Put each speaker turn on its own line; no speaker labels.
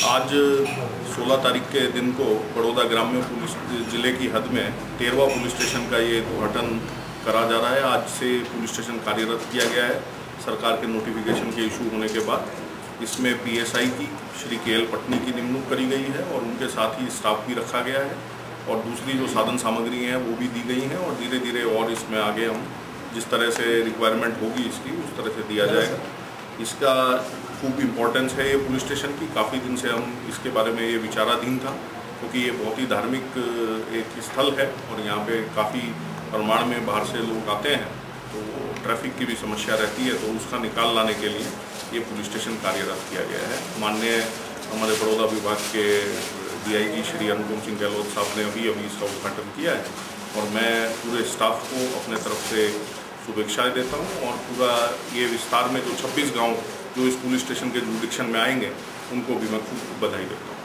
आज 16 तारीख के दिन को बड़ौदा ग्राम्य पुलिस जिले की हद में 13वां पुलिस स्टेशन का ये उद्घाटन करा जा रहा है। आज से पुलिस स्टेशन कार्यरत किया गया है सरकार के नोटिफिकेशन के इशू होने के बाद। इसमें पीएसआई की श्री केएल पटनी की निमणूक करी गई है और उनके साथ ही स्टाफ भी रखा गया है और दूसरी जो साधन सामग्री हैं वो भी दी गई हैं और धीरे धीरे और इसमें आगे हम जिस तरह से रिक्वायरमेंट होगी इसकी उस तरह से दिया जाएगा। इसका खूब इम्पोर्टेंस है ये पुलिस स्टेशन की। काफ़ी दिन से हम इसके बारे में ये विचाराधीन था क्योंकि ये बहुत ही धार्मिक एक स्थल है और यहाँ पे काफ़ी प्रमाण में बाहर से लोग आते हैं, तो ट्रैफिक की भी समस्या रहती है, तो उसका निकाल लाने के लिए ये पुलिस स्टेशन कार्यरत किया गया है। माननीय हमारे बड़ौदा विभाग के डीआईजी श्री अनुपम सिंह गहलोत साहब ने अभी इसका उद्घाटन किया है और मैं पूरे स्टाफ को अपने तरफ से शुभेच्छाएं देता हूं और पूरा ये विस्तार में जो 26 गांव जो इस पुलिस स्टेशन के जुरिडिक्शन में आएंगे उनको भी मैं खूब बधाई देता हूं।